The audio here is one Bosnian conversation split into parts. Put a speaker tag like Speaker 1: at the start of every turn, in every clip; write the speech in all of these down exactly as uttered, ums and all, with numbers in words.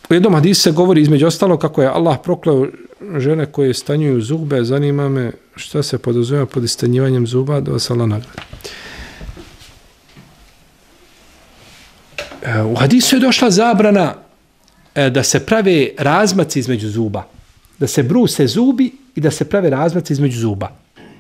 Speaker 1: U jednom hadisu se govori između ostalo kako je Allah prokleo žene koje stanjuju zube. Zanima me šta se podrazumijeva pod istanjivanjem zuba, da vas Allah nagradi. U hadisu je došla zabrana da se prave razmaci između zuba. Da se bruse zubi i da se prave razmaci između zuba.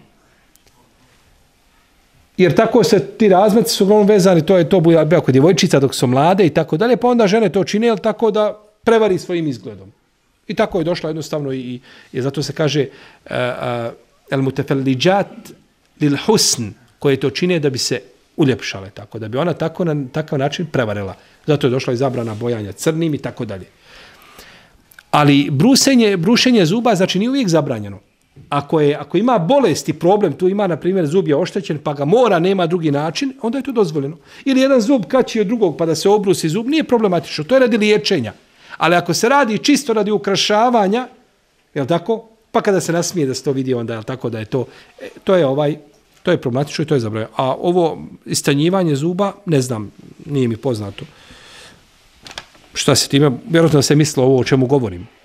Speaker 1: Jer tako se ti razmaci su uglavnom vezani, to je to bio kod djevojčica dok su mlade i tako dalje, pa onda žene to čine, jel, tako da prevari svojim izgledom. I tako je došla jednostavno i, i, i zato se kaže uh, uh, el mutefalliđat lil husn, koje to čine da bi se uljepšale, tako da bi ona tako na takav način prevarila. Zato je došla i zabrana bojanja crnim i tako dalje. Ali brusenje, brušenje zuba znači nije uvijek zabranjeno. Ako, je, ako ima bolesti, problem, tu ima, na primjer, zub je oštećen, pa ga mora, nema drugi način, onda je to dozvoljeno. Ili jedan zub kači od drugog, pa da se obrusi zub, nije problematično. To je radi liječenja. Ali ako se radi čisto radi ukrašavanja, je li tako? Pa kada se nasmije da se to vidi, onda je li tako da je to, to je ovaj, to je problematično i to je zabranjeno. A ovo istanjivanje zuba, ne znam, nije mi poznato. Šta se time, vjerojatno da se mislilo ovo o čemu govorim.